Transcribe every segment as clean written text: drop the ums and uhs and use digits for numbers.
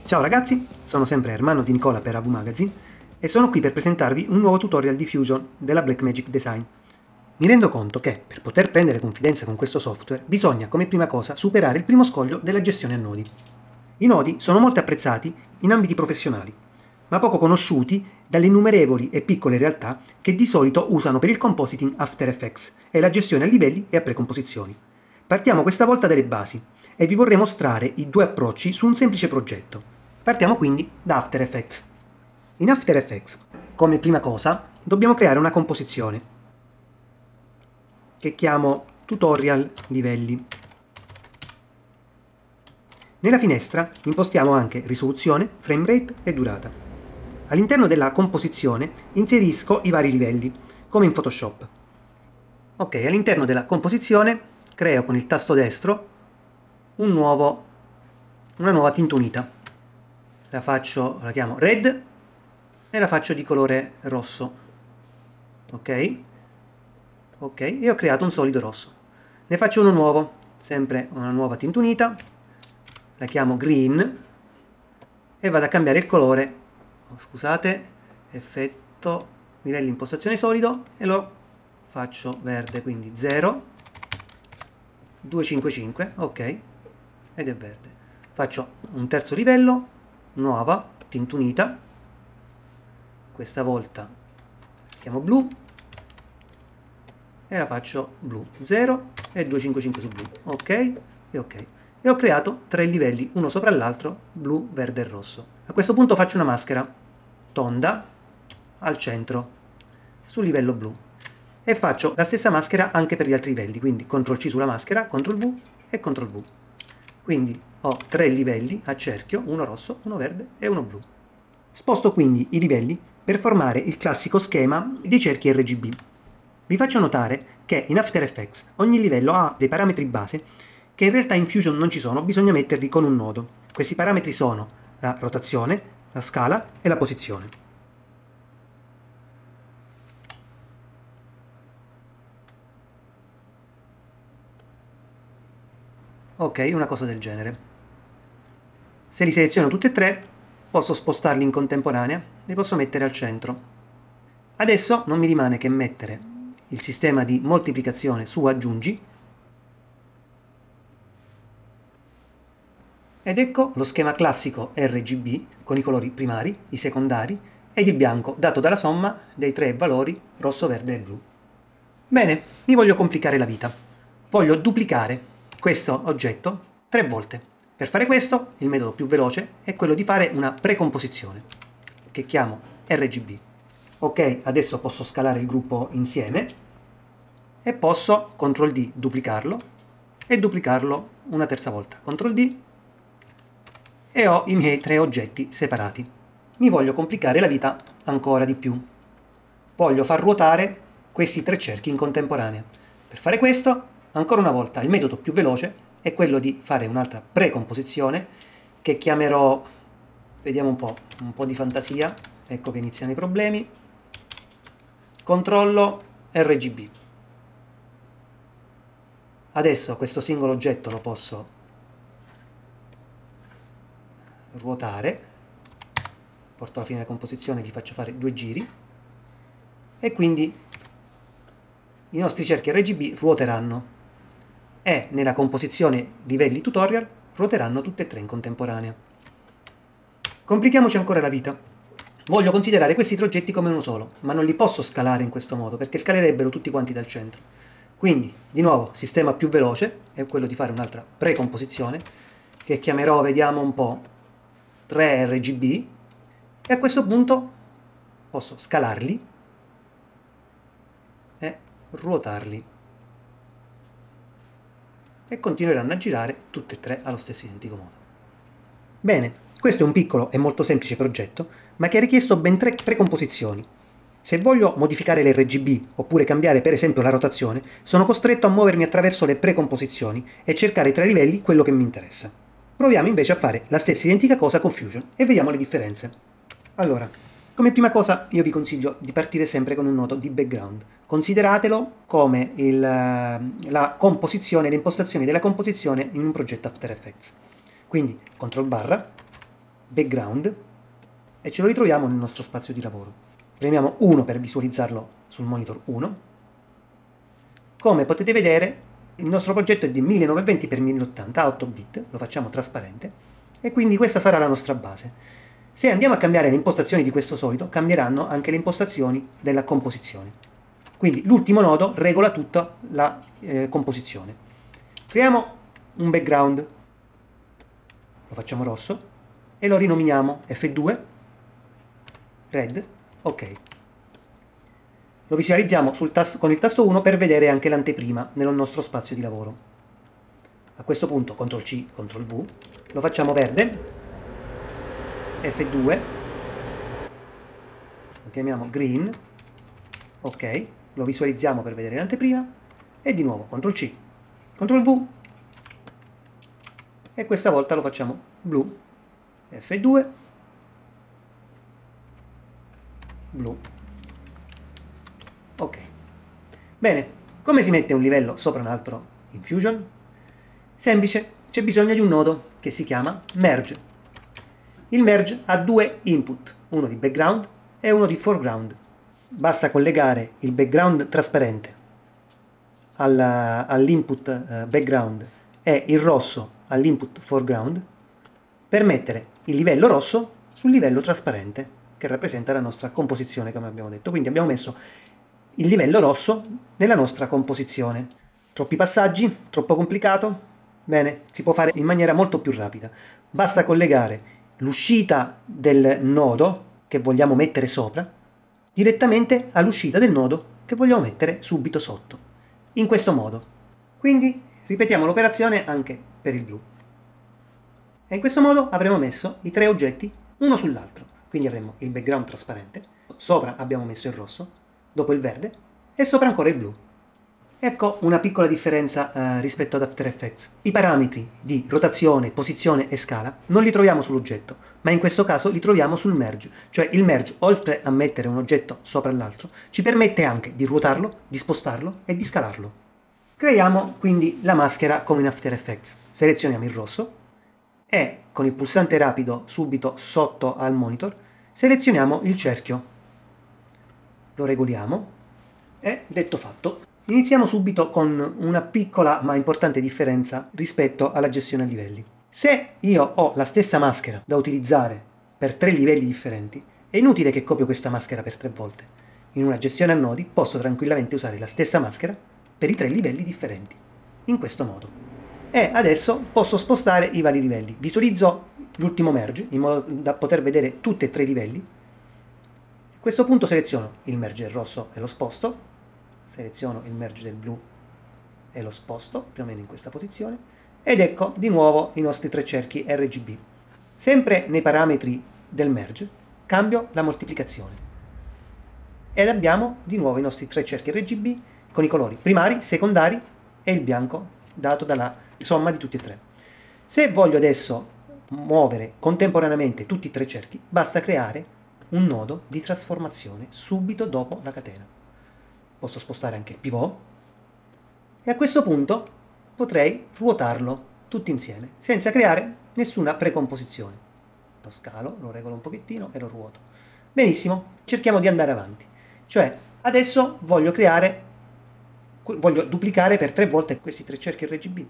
Ciao ragazzi, sono sempre Ermanno Di Nicola per AV Magazine e sono qui per presentarvi un nuovo tutorial di Fusion della Blackmagic Design. Mi rendo conto che per poter prendere confidenza con questo software bisogna come prima cosa superare il primo scoglio della gestione a nodi. I nodi sono molto apprezzati in ambiti professionali, ma poco conosciuti dalle innumerevoli e piccole realtà che di solito usano per il compositing After Effects e la gestione a livelli e a precomposizioni. Partiamo questa volta dalle basi e vi vorrei mostrare i due approcci su un semplice progetto. Partiamo quindi da After Effects. In After Effects, come prima cosa, dobbiamo creare una composizione che chiamo Tutorial Livelli. Nella finestra impostiamo anche risoluzione, frame rate e durata. All'interno della composizione inserisco i vari livelli, come in Photoshop. Ok, all'interno della composizione creo con il tasto destro una nuova tinta unita. La chiamo Red e la faccio di colore rosso. Ok? Ok, e ho creato un solido rosso. Ne faccio uno nuovo, sempre una nuova tinta unita, la chiamo Green e vado a cambiare il colore, scusate, effetto, livelli impostazione solido e lo faccio verde, quindi 0, 255, ok, ed è verde. Faccio un terzo livello, nuova tinta unita, questa volta la chiamo blu e la faccio blu 0 e 255 su blu, ok e ok, e ho creato tre livelli uno sopra l'altro, blu, verde e rosso. A questo punto faccio una maschera tonda al centro sul livello blu e faccio la stessa maschera anche per gli altri livelli, quindi CTRL C sulla maschera, CTRL V e CTRL V. Quindi ho tre livelli a cerchio, uno rosso, uno verde e uno blu. Sposto quindi i livelli per formare il classico schema dei cerchi RGB. Vi faccio notare che in After Effects ogni livello ha dei parametri base che in realtà in Fusion non ci sono, bisogna metterli con un nodo. Questi parametri sono la rotazione, la scala e la posizione. Ok, una cosa del genere. Se li seleziono tutti e tre, posso spostarli in contemporanea, li posso mettere al centro. Adesso non mi rimane che mettere il sistema di moltiplicazione su aggiungi ed ecco lo schema classico RGB con i colori primari, i secondari ed il bianco dato dalla somma dei tre valori rosso, verde e blu. Bene, mi voglio complicare la vita. Voglio duplicare questo oggetto 3 volte. Per fare questo, il metodo più veloce è quello di fare una precomposizione, che chiamo RGB. Ok, adesso posso scalare il gruppo insieme e posso CTRL D duplicarlo e duplicarlo una terza volta. CTRL D e ho i miei tre oggetti separati. Mi voglio complicare la vita ancora di più. Voglio far ruotare questi tre cerchi in contemporanea. Per fare questo, ancora una volta, il metodo più veloce è quello di fare un'altra precomposizione che chiamerò, vediamo un po' di fantasia, ecco che iniziano i problemi, controllo RGB. Adesso questo singolo oggetto lo posso ruotare, porto alla fine della composizione, gli faccio fare 2 giri e quindi i nostri cerchi RGB ruoteranno e nella composizione livelli tutorial ruoteranno tutte e tre in contemporanea. Complichiamoci ancora la vita. Voglio considerare questi tre oggetti come uno solo, ma non li posso scalare in questo modo perché scalerebbero tutti quanti dal centro. Quindi, di nuovo, sistema più veloce è quello di fare un'altra precomposizione che chiamerò, vediamo un po', 3 RGB e a questo punto posso scalarli e ruotarli e continueranno a girare tutte e tre allo stesso identico modo. Bene, questo è un piccolo e molto semplice progetto, ma che ha richiesto ben 3 precomposizioni. Se voglio modificare l'RGB oppure cambiare per esempio la rotazione, sono costretto a muovermi attraverso le precomposizioni e cercare tra i livelli quello che mi interessa. Proviamo invece a fare la stessa identica cosa con Fusion e vediamo le differenze. Allora, come prima cosa io vi consiglio di partire sempre con un nodo di background. Consideratelo come la composizione, le impostazioni della composizione in un progetto After Effects. Quindi CTRL barra, background e ce lo ritroviamo nel nostro spazio di lavoro. Premiamo 1 per visualizzarlo sul monitor 1. Come potete vedere, il nostro progetto è di 1920x1080 a 8 bit, lo facciamo trasparente, e quindi questa sarà la nostra base. Se andiamo a cambiare le impostazioni di questo solito, cambieranno anche le impostazioni della composizione. Quindi l'ultimo nodo regola tutta la composizione. Creiamo un background, lo facciamo rosso, e lo rinominiamo F2, red, ok. Lo visualizziamo con il tasto 1 per vedere anche l'anteprima nel nostro spazio di lavoro. A questo punto CTRL-C, CTRL-V, lo facciamo verde, F2, lo chiamiamo green, ok, lo visualizziamo per vedere l'anteprima, e di nuovo CTRL-C, CTRL-V, e questa volta lo facciamo blu, F2, blu. Ok. Bene, come si mette un livello sopra un altro in Fusion? Semplice, c'è bisogno di un nodo che si chiama merge. Il merge ha 2 input, uno di background e uno di foreground. Basta collegare il background trasparente all'input background e il rosso all'input foreground per mettere il livello rosso sul livello trasparente, che rappresenta la nostra composizione, come abbiamo detto. Quindi abbiamo messo il livello rosso nella nostra composizione. Troppi passaggi? Troppo complicato? Bene, si può fare in maniera molto più rapida. Basta collegare l'uscita del nodo che vogliamo mettere sopra direttamente all'uscita del nodo che vogliamo mettere subito sotto. In questo modo. Quindi ripetiamo l'operazione anche per il blu. E in questo modo avremo messo i 3 oggetti uno sull'altro. Quindi avremo il background trasparente, sopra abbiamo messo il rosso, dopo il verde e sopra ancora il blu. Ecco una piccola differenza rispetto ad After Effects. I parametri di rotazione, posizione e scala non li troviamo sull'oggetto, ma in questo caso li troviamo sul merge. Cioè il merge, oltre a mettere un oggetto sopra l'altro, ci permette anche di ruotarlo, di spostarlo e di scalarlo. Creiamo quindi la maschera come in After Effects. Selezioniamo il rosso e con il pulsante rapido subito sotto al monitor selezioniamo il cerchio. Lo regoliamo e detto fatto. Iniziamo subito con una piccola ma importante differenza rispetto alla gestione a livelli. Se io ho la stessa maschera da utilizzare per 3 livelli differenti, è inutile che copio questa maschera per 3 volte. In una gestione a nodi posso tranquillamente usare la stessa maschera per i 3 livelli differenti, in questo modo. E adesso posso spostare i vari livelli. Visualizzo l'ultimo merge in modo da poter vedere tutti e 3 i livelli. A questo punto seleziono il merge del rosso e lo sposto, seleziono il merge del blu e lo sposto più o meno in questa posizione, ed ecco di nuovo i nostri 3 cerchi RGB. Sempre nei parametri del merge cambio la moltiplicazione ed abbiamo di nuovo i nostri 3 cerchi RGB con i colori primari, secondari e il bianco dato dalla somma di tutti e 3. Se voglio adesso muovere contemporaneamente tutti i 3 cerchi, basta creare un nodo di trasformazione subito dopo la catena. Posso spostare anche il pivot e a questo punto potrei ruotarlo tutti insieme senza creare nessuna precomposizione. Lo scalo, lo regolo un pochettino e lo ruoto. Benissimo, cerchiamo di andare avanti. Cioè, adesso voglio duplicare per 3 volte questi 3 cerchi RGB.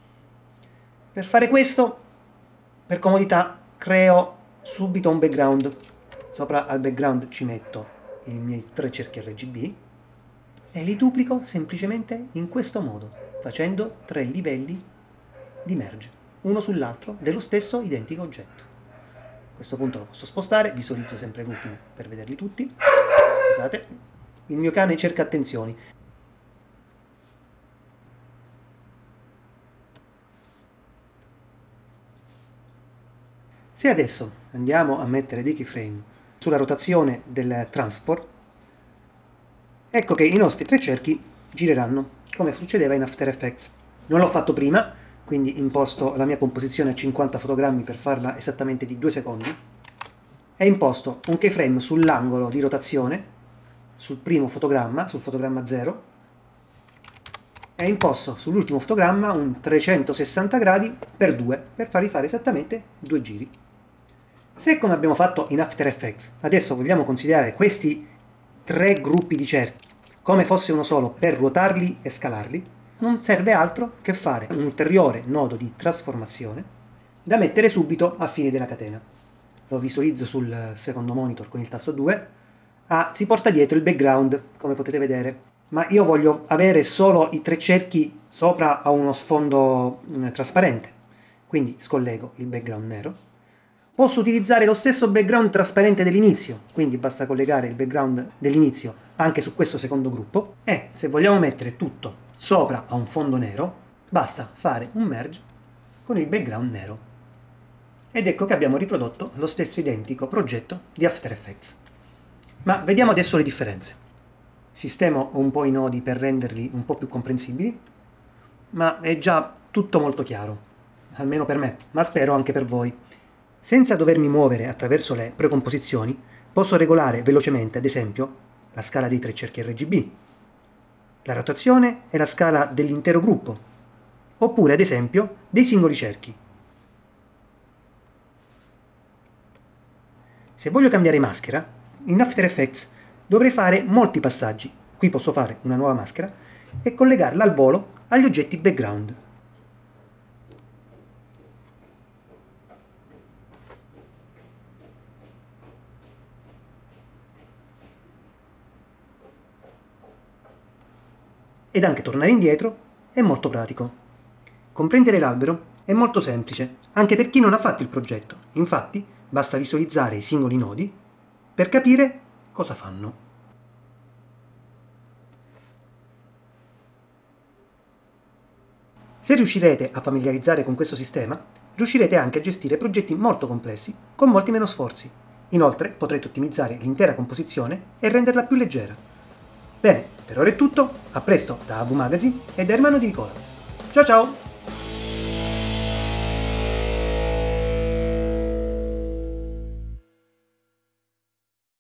Per fare questo, per comodità, creo subito un background. Sopra al background ci metto i miei 3 cerchi RGB e li duplico semplicemente in questo modo, facendo 3 livelli di merge, uno sull'altro dello stesso identico oggetto. A questo punto lo posso spostare, visualizzo sempre l'ultimo per vederli tutti. Scusate, il mio cane cerca attenzioni. Se adesso andiamo a mettere dei keyframe sulla rotazione del transport, ecco che i nostri 3 cerchi gireranno, come succedeva in After Effects. Non l'ho fatto prima, quindi imposto la mia composizione a 50 fotogrammi per farla esattamente di 2 secondi, e imposto un keyframe sull'angolo di rotazione, sul primo fotogramma, sul fotogramma 0, e imposto sull'ultimo fotogramma un 360 gradi per 2, per farvi fare esattamente 2 giri. Se, come abbiamo fatto in After Effects, adesso vogliamo considerare questi 3 gruppi di cerchi come fosse uno solo per ruotarli e scalarli, non serve altro che fare un ulteriore nodo di trasformazione da mettere subito a fine della catena. Lo visualizzo sul secondo monitor con il tasto 2. Si porta dietro il background, come potete vedere, ma io voglio avere solo i 3 cerchi sopra a uno sfondo trasparente, quindi scollego il background nero. Posso utilizzare lo stesso background trasparente dell'inizio, quindi basta collegare il background dell'inizio anche su questo secondo gruppo, e se vogliamo mettere tutto sopra a un fondo nero, basta fare un merge con il background nero. Ed ecco che abbiamo riprodotto lo stesso identico progetto di After Effects. Ma vediamo adesso le differenze. Sistemo un po' i nodi per renderli un po' più comprensibili, ma è già tutto molto chiaro, almeno per me, ma spero anche per voi. Senza dovermi muovere attraverso le precomposizioni, posso regolare velocemente, ad esempio, la scala dei 3 cerchi RGB, la rotazione e la scala dell'intero gruppo, oppure, ad esempio, dei singoli cerchi. Se voglio cambiare maschera, in After Effects dovrei fare molti passaggi. Qui posso fare una nuova maschera e collegarla al volo agli oggetti background. Ed anche tornare indietro è molto pratico. Comprendere l'albero è molto semplice, anche per chi non ha fatto il progetto. Infatti, basta visualizzare i singoli nodi per capire cosa fanno. Se riuscirete a familiarizzare con questo sistema, riuscirete anche a gestire progetti molto complessi con molti meno sforzi. Inoltre potrete ottimizzare l'intera composizione e renderla più leggera. Bene, per ora è tutto, a presto da AV Magazine e da Ermanno di Nicola. Ciao ciao!